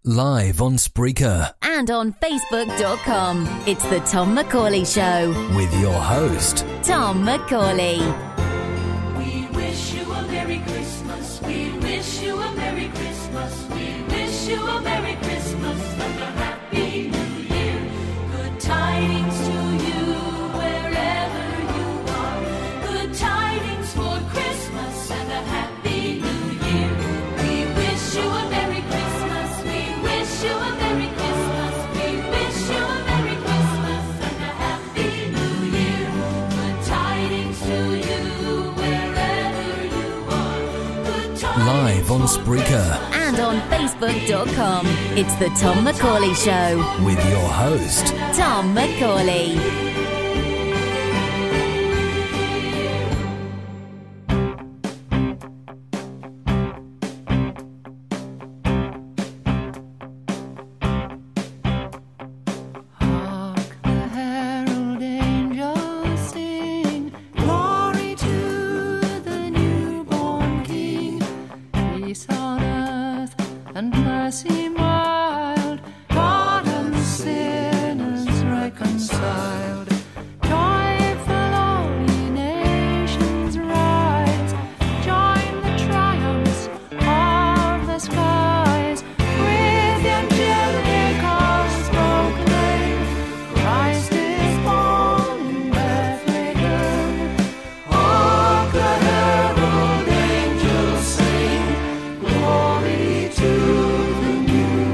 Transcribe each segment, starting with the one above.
Live on Spreaker. And on Facebook.com. It's the Tom Macaulay Show. With your host, Tom Macaulay. We wish you a Merry Christmas. We wish you a Merry Christmas. We wish you a Merry Christmas and a Happy New Year. Good tidings to you wherever you are. Good tidings for Christmas and a Happy New Year. We wish you a Merry Christmas. We wish you a Merry Christmas. We wish you a Merry Christmas and a Happy New Year. Good tidings to you wherever you are. Good tidings live on Spreaker. And on Facebook.com. It's the Tom Macaulay Show. With your host, Tom Macaulay. Hark the herald angels sing, glory to the newborn King. Peace on earth and mercy mild, God and sinners reconciled. Joyful all ye nations rise, join the triumphs of the skies. With the angelic chorus proclaim, Christ is born in Bethlehem. Hark the herald angels sing, glory to the newborn King.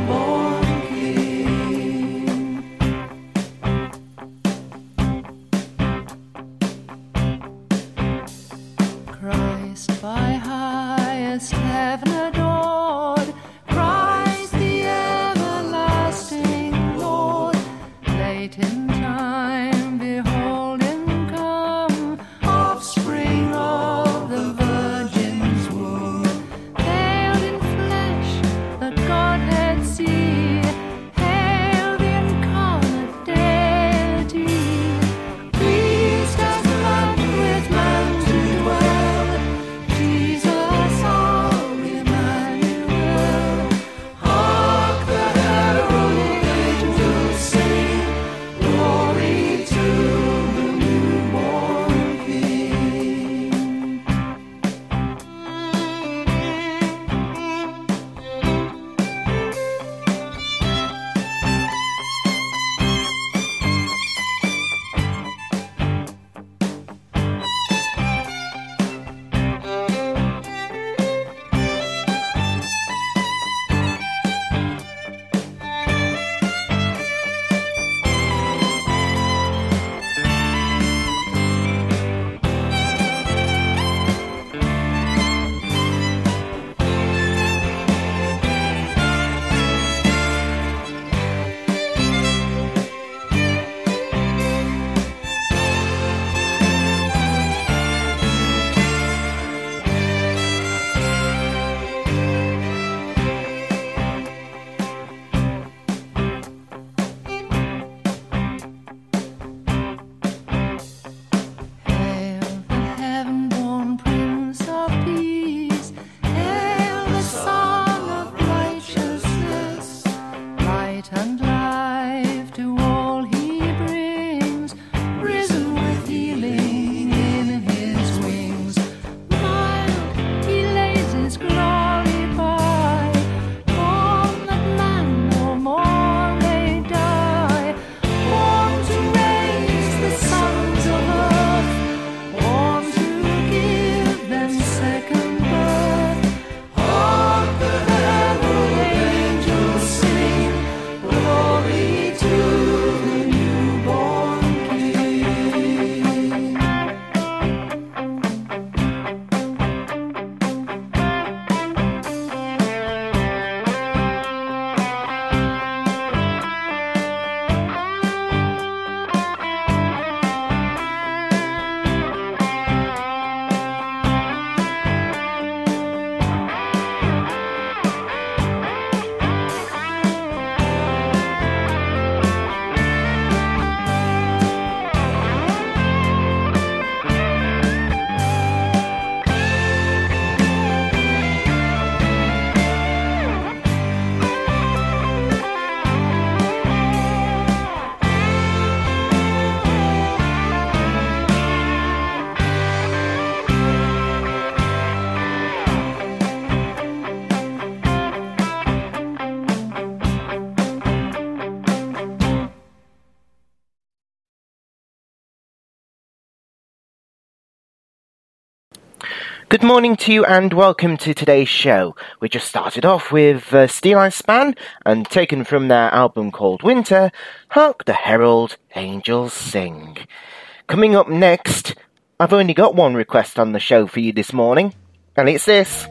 Good morning to you and welcome to today's show. We just started off with Steel Eye Span and taken from their album called Winter, Hark the Herald Angels Sing. Coming up next, I've only got one request on the show for you this morning, and it's this.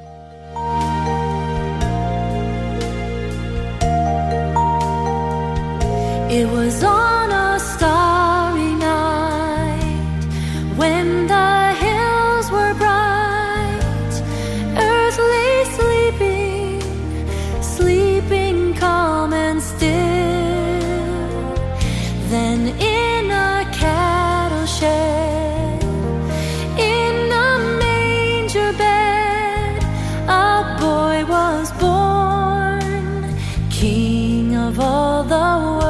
It was on a starry night when the hills were bright, earth lay sleeping calm and still. Then in a cattle shed, in a manger bed, a boy was born, King of all the world.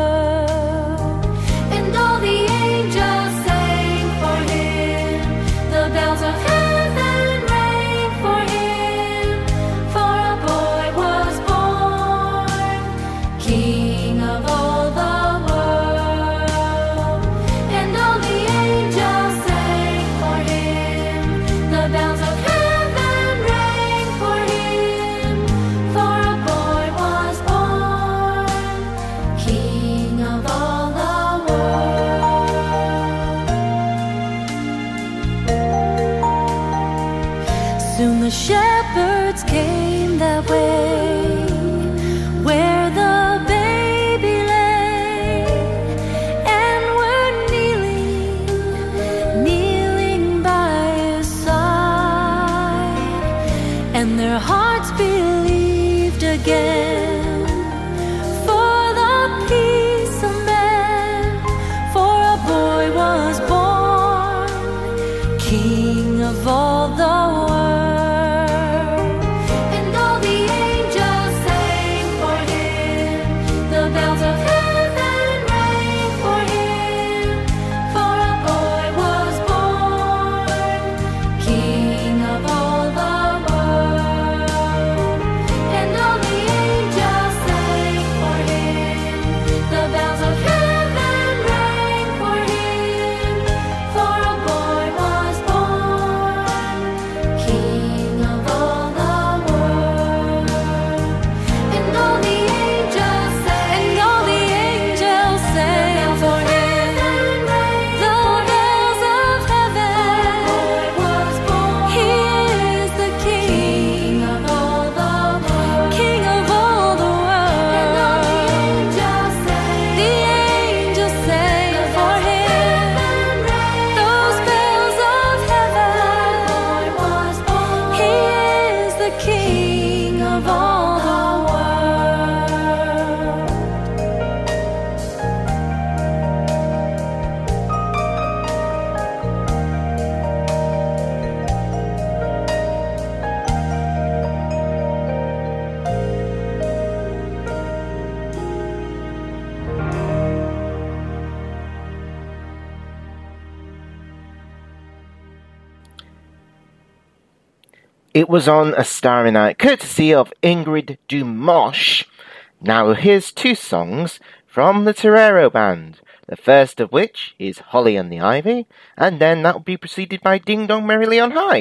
Soon the shepherds came that way, where the baby lay, and were kneeling by his side, and their hearts believed again for the peace of men, for a boy was born, King of all the world. It was on A Starry Night, courtesy of Ingrid Dumosh. Now here's two songs from the Torero Band, the first of which is Holly and the Ivy, and then that will be preceded by Ding Dong Merrily on High.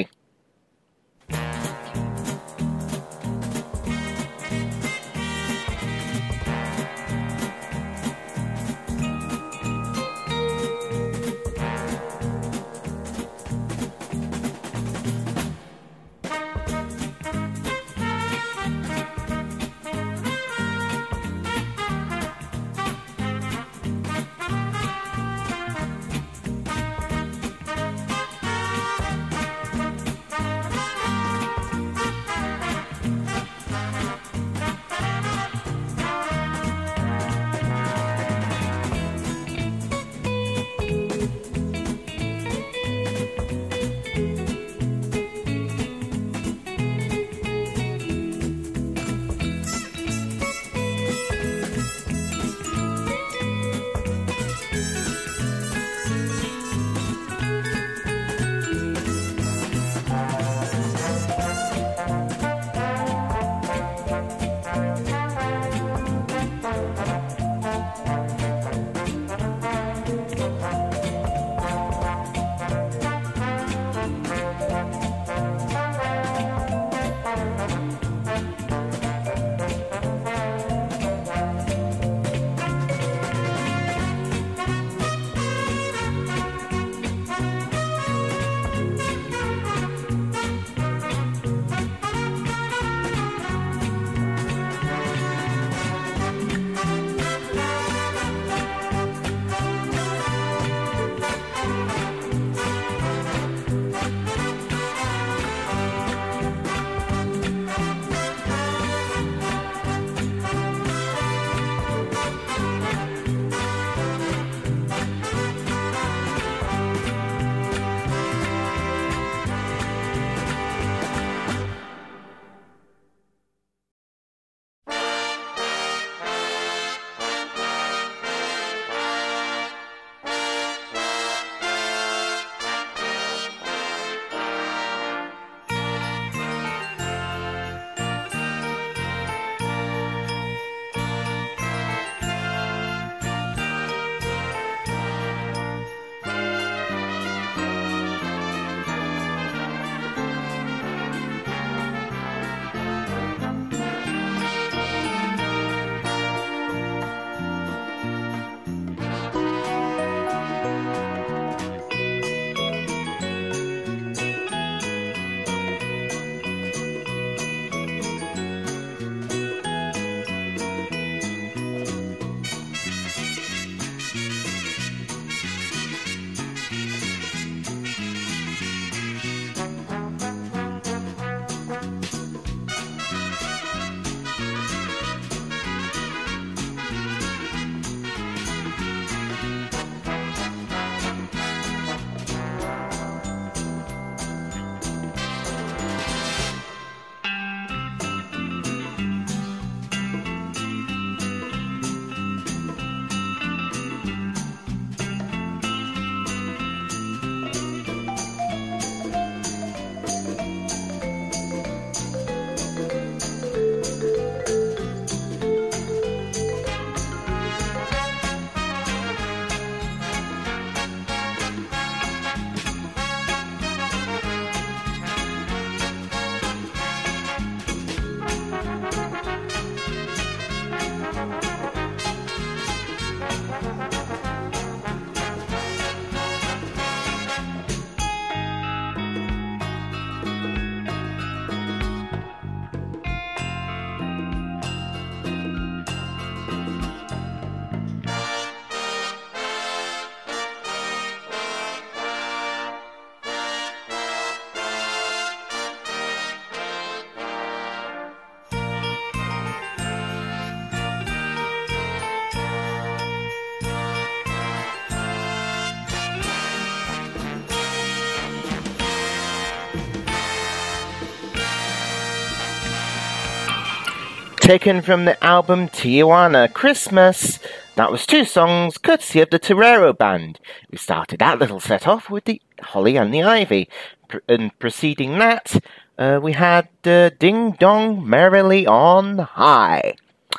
taken from the album Tijuana Christmas. That was two songs courtesy of the Torero Band. We started that little set off with the Holly and the Ivy. And preceding that, we had Ding Dong Merrily on High.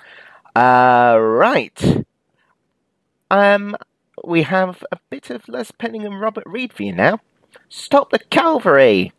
Right. We have a bit of Les Penning and Robert Reed for you now. Stop the Cavalry!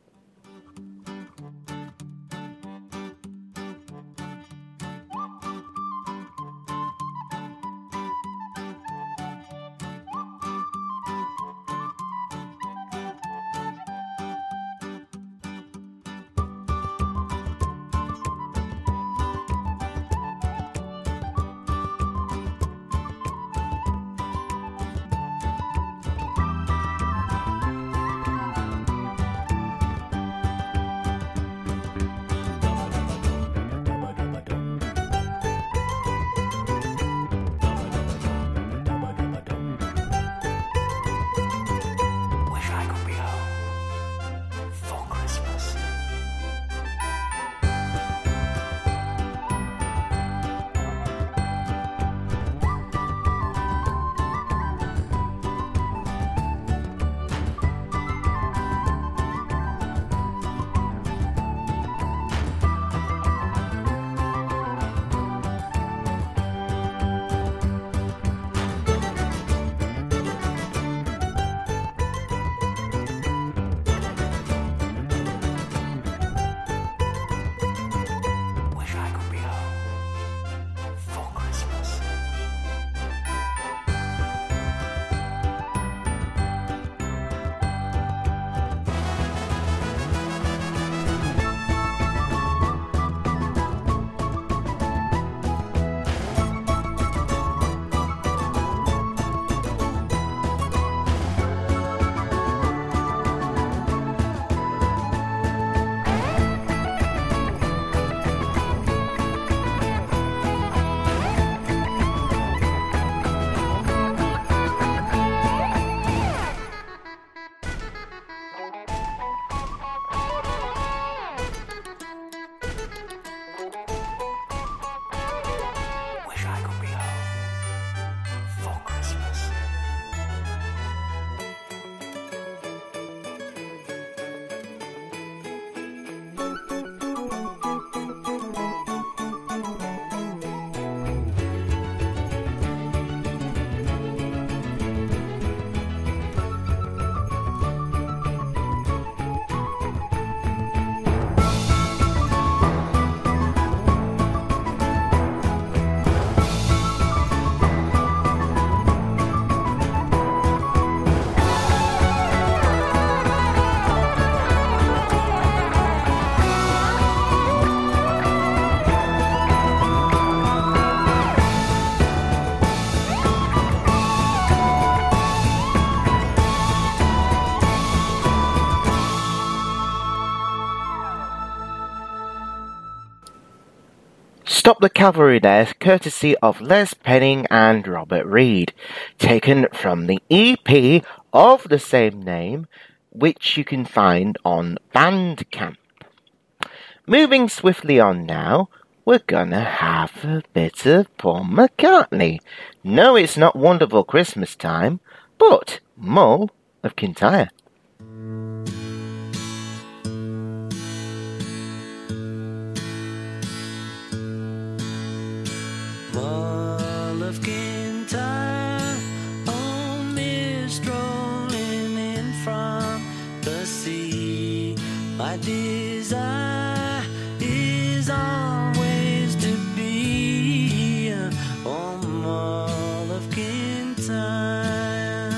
Stop the Cavalry there, courtesy of Les Penning and Robert Reed, taken from the EP of the same name, which you can find on Bandcamp. Moving swiftly on now, we're gonna have a bit of Paul McCartney. No, it's not Wonderful Christmas Time, but Mull of Kintyre. Mull of Kintyre, oh, mist rolling in from the sea. My desire is always to be on Mull of Kintyre.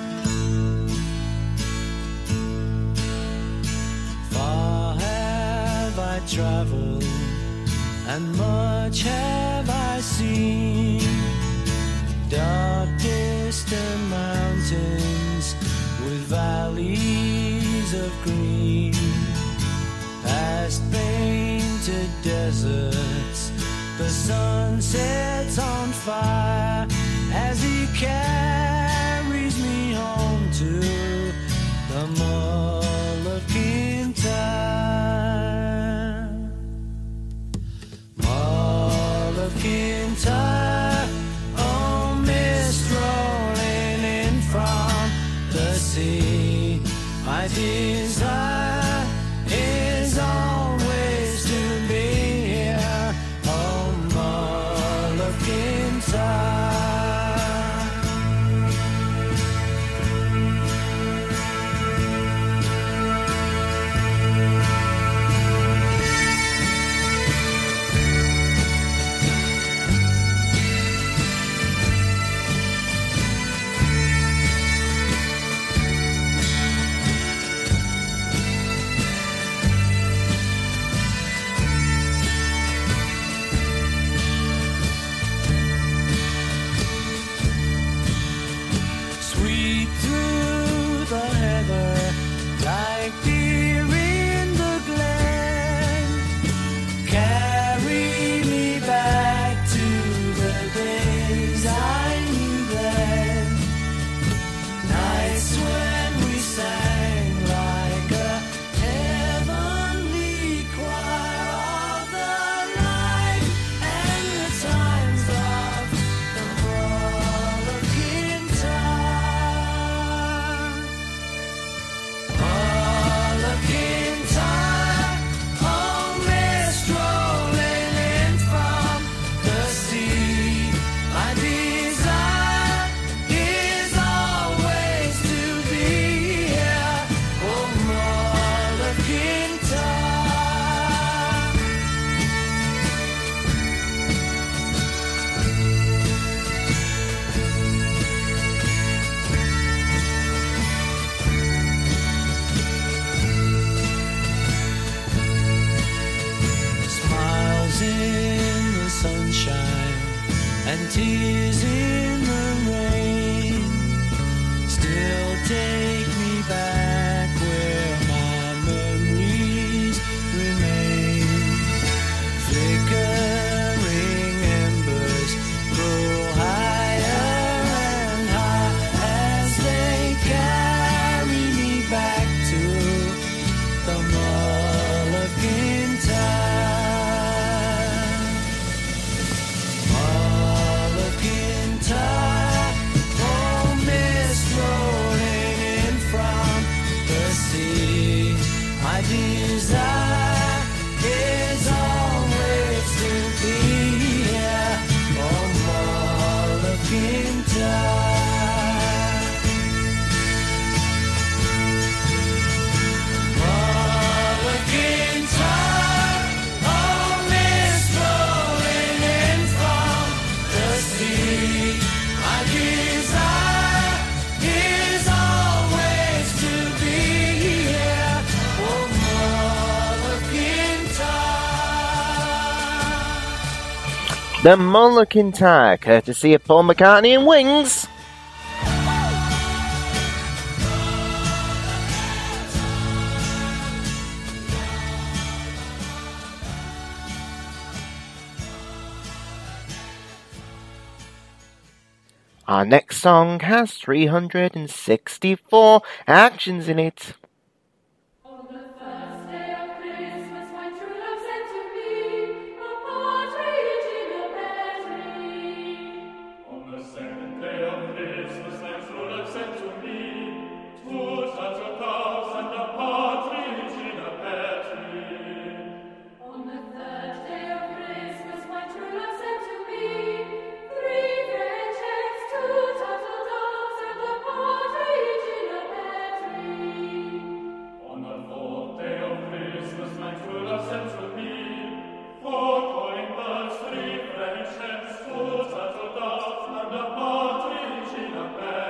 Far have I travelled, and much have I seen. Dark distant mountains with valleys of green, past painted deserts, the sun sets on fire as he carries me home to the Mull of Kintyre. Mull Kintyre, oh mist rolling in from the sea. My desire is always to be here, oh Mull of Kintyre. Sweep through the heather like deer in the glen. Carry me back to the days I knew then. Nights when we sang like a heavenly choir of the light and the times of the Mull of Kintyre. Mull of Kintyre, oh mist rolling in from the sea. My desire is always to be here, oh Mull of Kintyre. Smiles in the sunshine and tears in the rain still take me back where my memories remain. Flickering embers grow higher and high as they carry me back to the Mull of Kintyre. Mull of Kintyre, oh mist rolling in from the sea. My desire is always to be here, oh Mull of Kintyre. Mull of Kintyre, oh mist rolling in from the sea. My desire is always to be here, oh Mull of Kintyre. The Mull of Kintyre, courtesy of Paul McCartney and Wings. Our next song has 364 actions in it. On the first day of Christmas, my true love sent to me a partridge in a pear tree. On the second day of Christmas, my true love sent to me 2 turtle doves and a partridge in a pear tree. On the third day of Christmas, my true love sent to me 3 French hens, 2 turtle doves, and a partridge in a pear tree. On the fourth day of Christmas, my true love sent to me 4 calling birds, 3 French hens, 2 turtle doves, and a partridge in a pear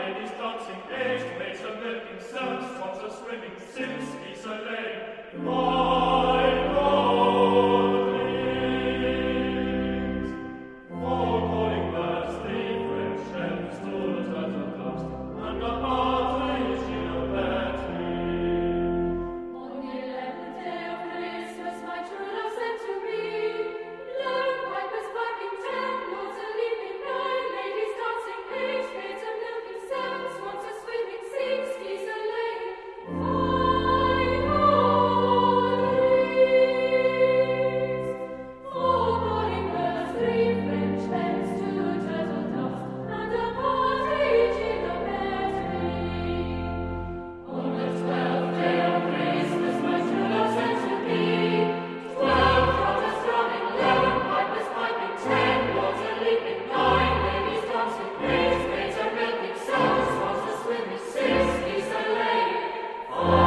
ladies dancing, aged maids are milking, servants, swans are swimming, silks, geese are laying. My gold rings. Four calling birds, three French hens, two turtle doves, and a partridge in a pear tree. On the 11th day of Christmas, my true love sent to me. 11 pipers piping, 10 lords a leaping, 9 ladies dancing, 8 maids a milking, 7 swans a swimming, 6 geese a laying, 5 gold rings. 4 calling birds, 3 French hens, 2 turtle doves, and a partridge in a pear tree. On the 12th day of Christmas, my true love sent to me. 12 trumpets drumming, 11 pipers piping, 10 lords a leaping, 9 ladies dancing, 8 maids a milking, 7 swans a swimming, 6 geese a laying, 5 gold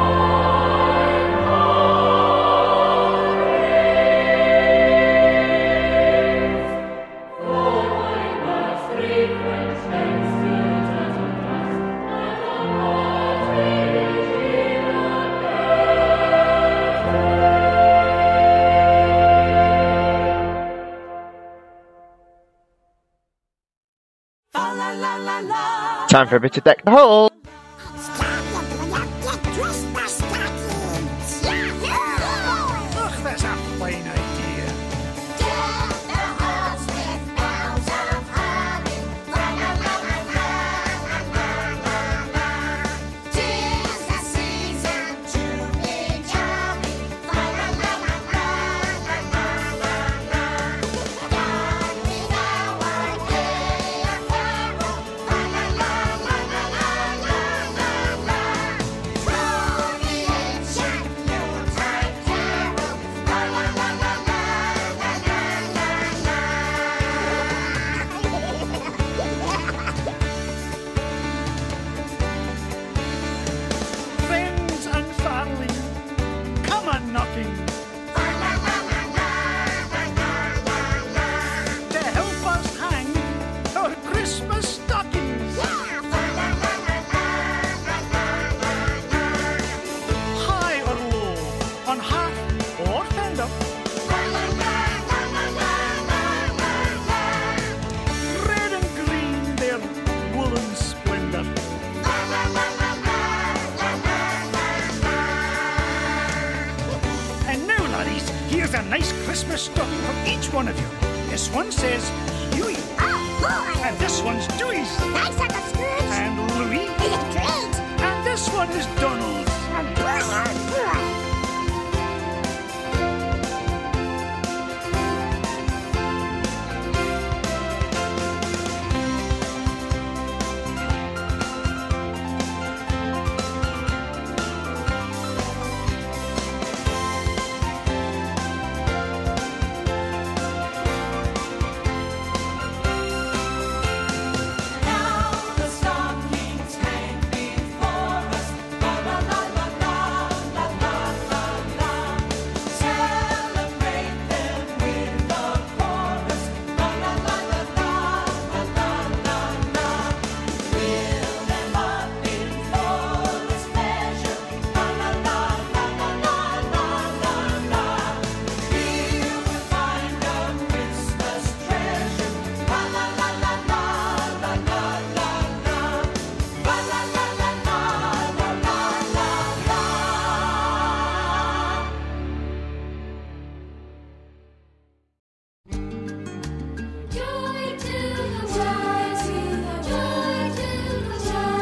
rings. 4 calling birds, 3 French hens, 2 turtle doves, and a partridge in a Time for a bit of Deck the Hall. Ugh, that's a fine idea. Friends and family, come a knocking to help us hang our Christmas stockings. High or low, on half or fender, red and green, their woolen splendor. And now, laddies, here's a nice Christmas stocking for each one of you. This one says Huey, and this one's Dewey's, and Louis, and this one is Donald's. Now the stockings hang before us. La la la la la, la la la la. Celebrate them with a chorus. La la la la la, la la la la. Fill them up in fullest measure. La la la la la la la la la. Here we'll find a Christmas treasure. La la la la la, la la la la. La la la la la, la la la la. Joy to the world, joy to the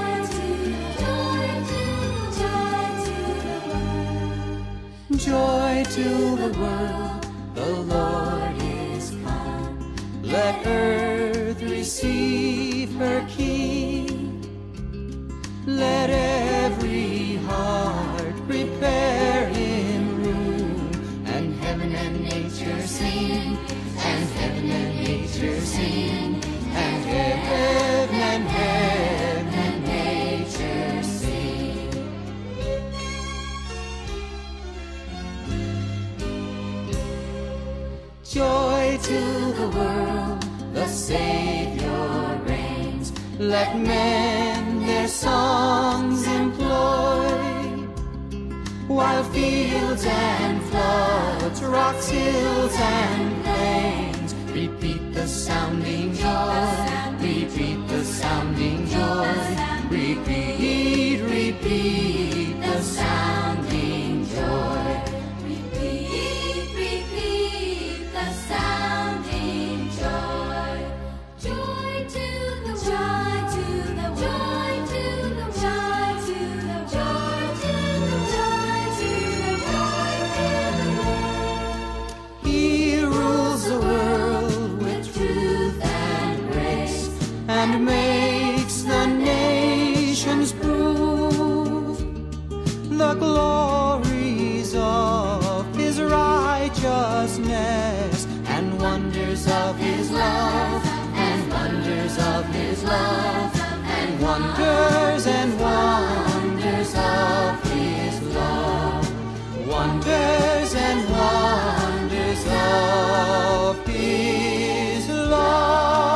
world. Joy to the world, the Lord is come. Let earth receive her King. Let every heart prepare him room, and heaven and nature sing, and heaven and nature sing, and heaven and nature sing. Joy to the world, the Savior reigns. Let men their Rivers and floods, rocks, hills and plains, repeat the sounding joy, repeat the sounding joy, repeat, repeat the sounding joy. Repeat, repeat the sounding joy. Joy to the joy to the joy to the joy to the joy to the joy to the joy to the. He rules the world with truth and grace, and makes the nations prove the glories of his righteousness, and wonders of his love, and wonders of his love, and wonders and wonders of his love, wonders and wonders of his love.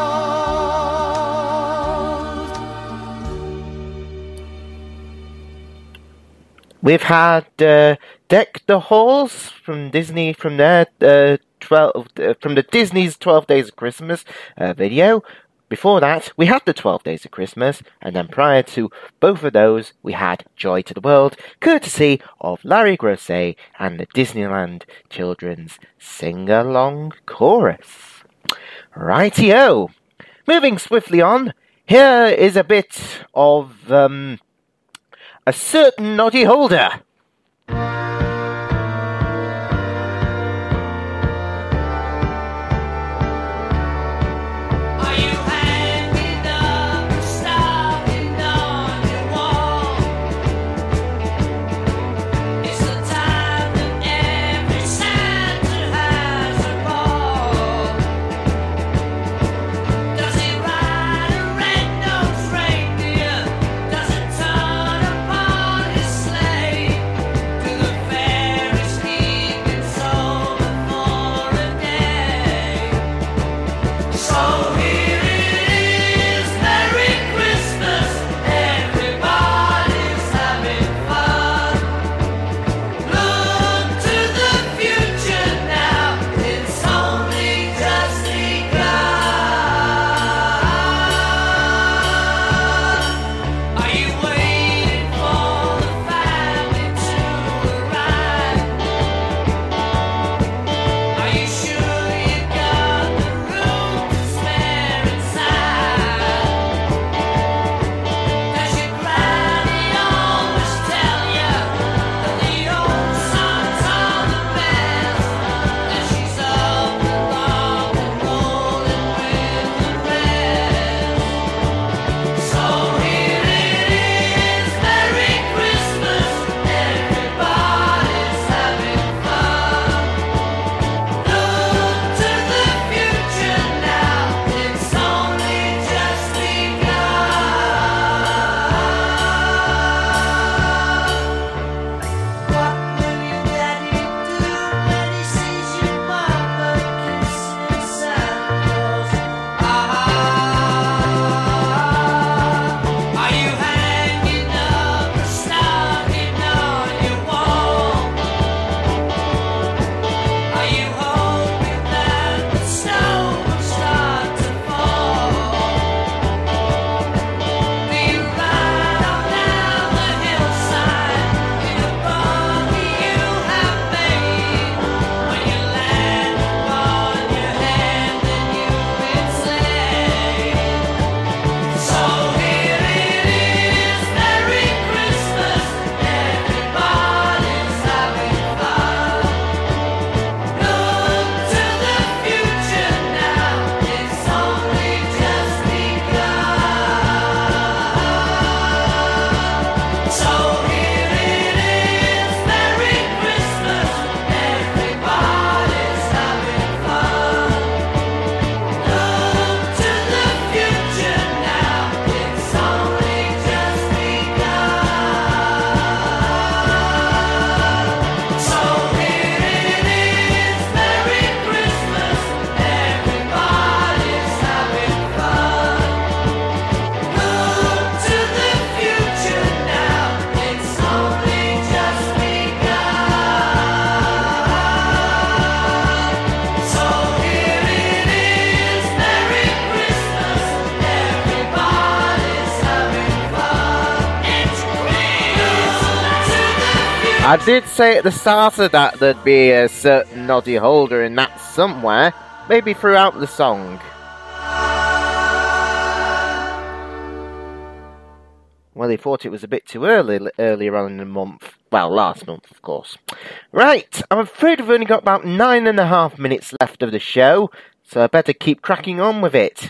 We've had Deck the Halls from Disney from their from the Disney's 12 Days of Christmas video. Before that, we had the 12 Days of Christmas, and then prior to both of those, we had Joy to the World, courtesy of Larry Grosset and the Disneyland Children's Sing-Along Chorus. Rightio! Moving swiftly on, here is a bit of a certain Noddy Holder. Are you hanging up, starting on your wall? It's the time that every Santa has a ball. Does he ride a red-nosed reindeer? Does it turn upon his sleigh? I did say at the start of that there'd be a certain Noddy Holder in that somewhere, maybe throughout the song. Well, he thought it was a bit too early earlier on in the month. Well, last month, of course. Right, I'm afraid we've only got about 9.5 minutes left of the show, so I better keep cracking on with it.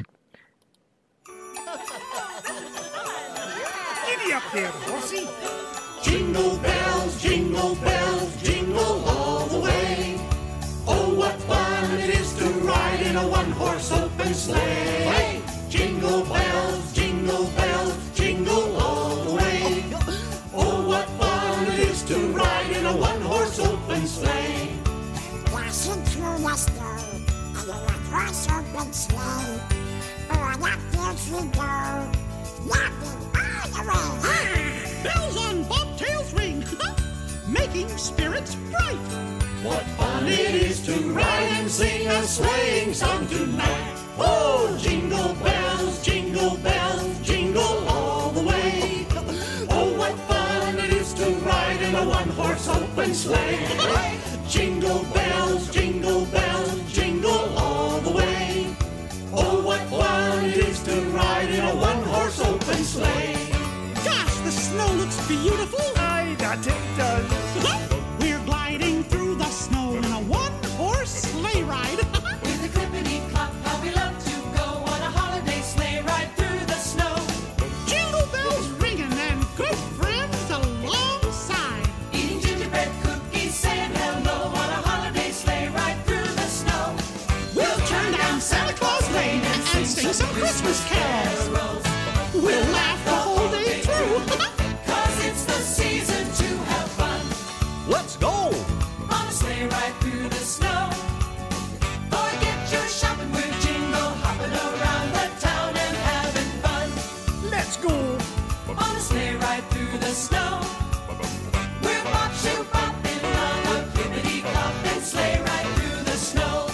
Giddy up there, horsey. Jingle bells, jingle all the way. Oh, what fun it is to ride in a one-horse open sleigh. Jingle bells, jingle all the way. Oh, what fun it is to ride in a one-horse open sleigh. Dashing through the snow in a one-horse open sleigh. Oh, what fields we go, laughing all the way. Bells on bobtails ring, making spirits bright. What fun it is to ride and sing a sleighing song tonight. Oh, jingle bells, jingle all the way. Oh, what fun it is to ride in a one-horse open sleigh. Jingle bells, jingle all the way. Oh, what fun it is to ride in a one-horse open sleigh. Gosh, the snow looks beautiful. Aye, that it does. We're gliding through the snow in a one-horse sleigh ride. With a clippity-clop, how we love to go on a holiday sleigh ride through the snow. Jingle bells ringing and good friends alongside. Eating gingerbread cookies, saying hello on a holiday sleigh ride through the snow. We'll turn down Santa Claus Lane and sing some Christmas carols. We'll laugh the whole day through. 'Cause it's the season to have fun. Let's go! On a sleigh ride through the snow. Forget your shopping, we're jingle hopping around the town and having fun. Let's go. On a sleigh ride through the snow. We're bop shoe bopping on a clippity clop and sleigh ride through the snow.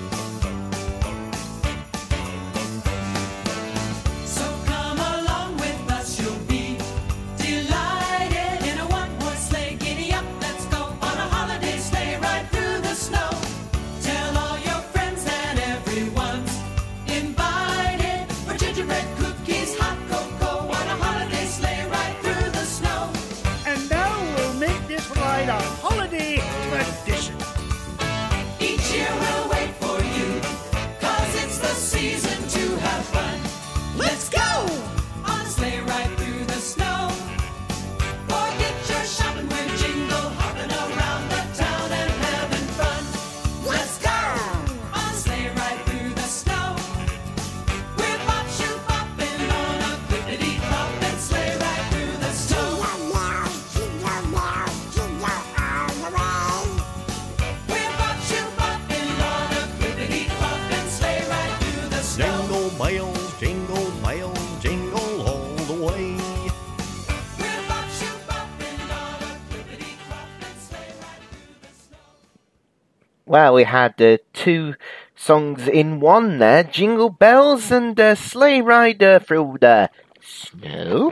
So come along with us, you'll be delighted in a one-horse sleigh. Giddy up, let's go on a holiday sleigh ride through the snow. Tell all your friends and everyone's invited for gingerbread cookies, hot cocoa on a holiday sleigh ride through the snow. And now we'll make this ride a holiday tradition. Each year we'll wait for you, 'cause it's the season to have fun. Let's go on a sleigh ride through the snow. Forget your shopping, we're jingle hopping around the town and having fun. Let's go on a sleigh ride through the snow. We're bop shoe bopping on a clippity clop and sleigh ride through the snow. Jingle bells, jingle all the way. We're bop shoe bopping on a clippity clop and sleigh ride through the snow. Jingle bells, jingle all the way. We're bop shoe bopping on a clippity clop and sleigh ride through the snow. Well, we had two songs in one there, Jingle Bells and Sleigh Ride through the snow.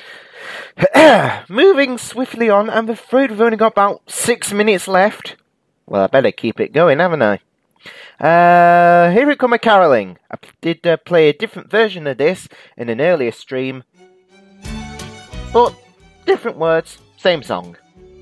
Moving swiftly on, I'm afraid we've only got about 6 minutes left. Well, I better keep it going, haven't I? Here it come a caroling. I did play a different version of this in an earlier stream, but different words, same song.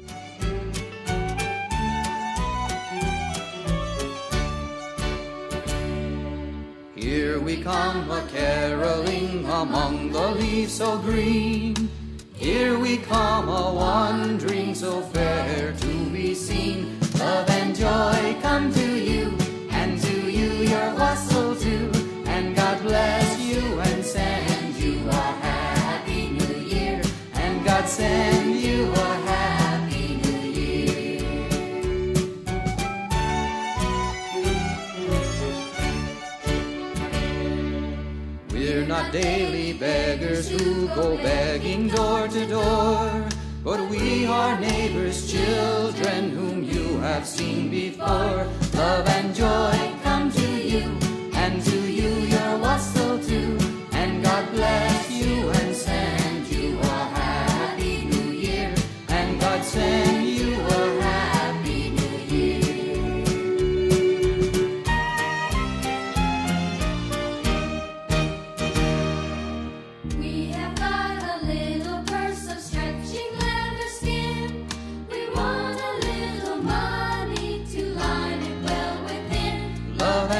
Here we come a-caroling among the leaves so green. Here we come a-wandering so fair to be seen. Love and joy come to you, and to you your wassail too. And God bless you and send you a happy new year. And God send you a happy new year. We're not daily beggars who go begging door to door, but we are neighbors' children whom you have seen before. Love and joy come to you, and to you your wassail too. And God bless you and send you a happy new year. And God send you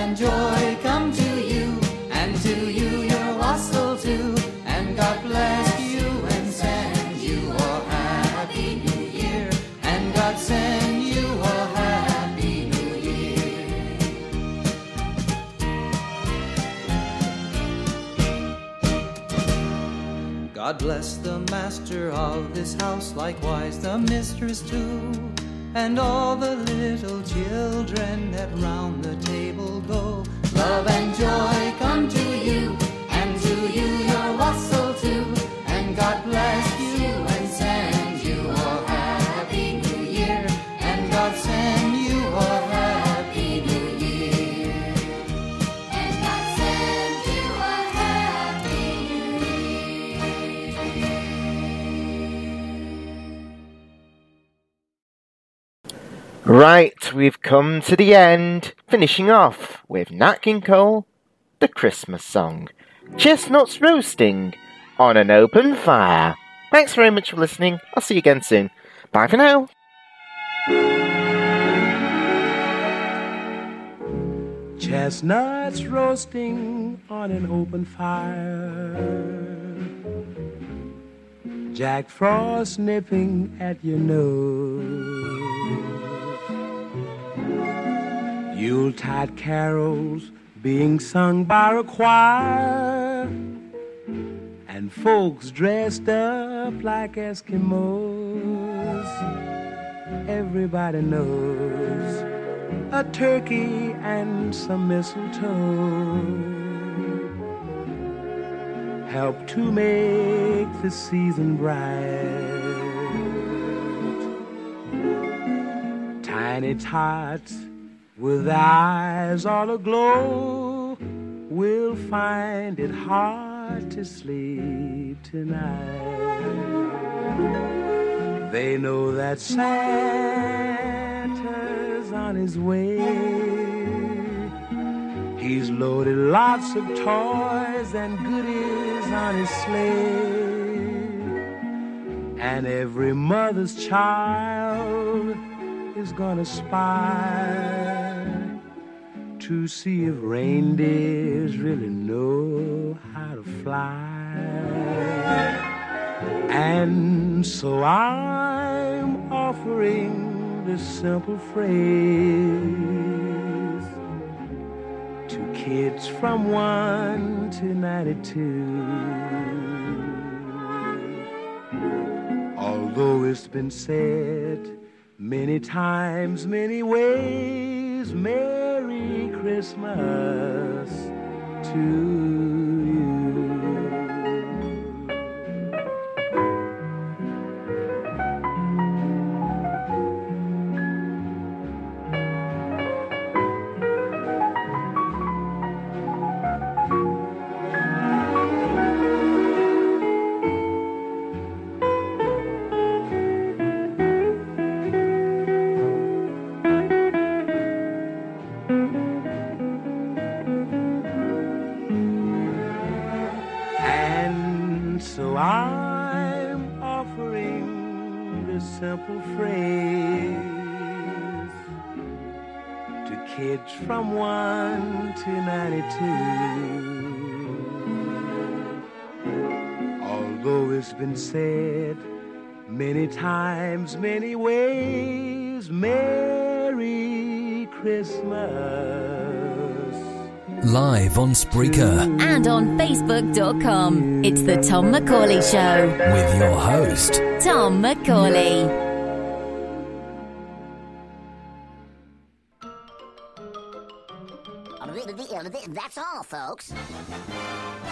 and joy come to you, and to you your wassail too. And God bless you and send you a happy new year. And God send you a happy new year. God bless the master of this house, likewise the mistress too, and all the little children that round the table go. Love and joy come to you, and to you your wassail too. And God bless you and send you a happy new year. And God send you a happy new year. And God send you a happy new year. Right, we've come to the end, finishing off with Nat King Cole, the Christmas song, Chestnuts Roasting on an Open Fire. Thanks very much for listening. I'll see you again soon. Bye for now. Chestnuts roasting on an open fire, Jack Frost nipping at your nose, Yuletide carols being sung by a choir, and folks dressed up like Eskimos. Everybody knows a turkey and some mistletoe help to make the season bright. Tiny tots with eyes all aglow will find it hard to sleep tonight. They know that Santa's on his way. He's loaded lots of toys and goodies on his sleigh, and every mother's child is gonna spy to see if reindeers really know how to fly. And so I'm offering this simple phrase to kids from 1 to 92. Although it's been said many times, many ways, Merry Christmas to you. Simple phrase to kids from 1 to 92. Although it's been said many times, many ways, Merry Christmas. Live on Spreaker And on Facebook.com. It's the Tom Macaulay Show. with your host, Tom Macaulay. That's all, folks.